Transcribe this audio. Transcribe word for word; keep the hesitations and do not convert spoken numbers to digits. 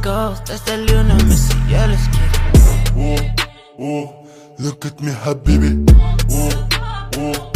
goes, that's that Lionel Messi, yeah, let's get it. Ooh, ooh, look at me حبيبي. Ooh, ooh,